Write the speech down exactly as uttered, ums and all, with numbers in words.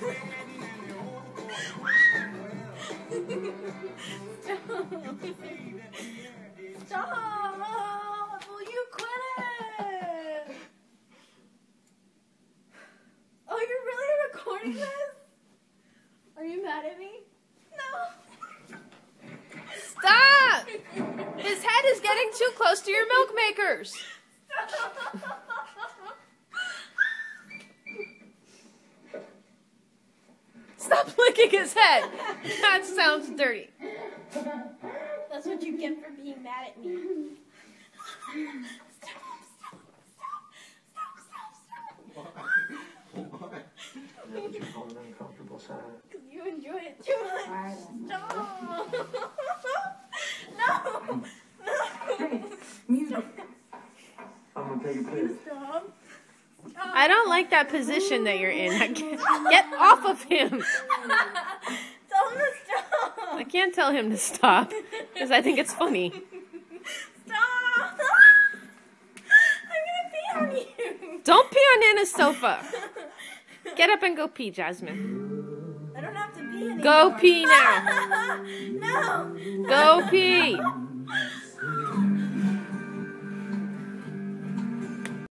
Stop! Will you quit it? Oh, you're really recording this? Are you mad at me? No. Stop! His head is getting too close to your milk makers. Stop licking his head. That sounds dirty. That's what you get for being mad at me. Stop, stop, stop, stop, stop, stop. Because you enjoy it too much. Stop. No. No. Music. I'm gonna take a piss. Stop. I don't like that position that you're in. Get off of him. Tell him to stop. I can't tell him to stop because I think it's funny. Stop. I'm going to pee on you. Don't pee on Nana's sofa. Get up and go pee, Jasmine. I don't have to pee anymore. Go pee now. No. Go pee.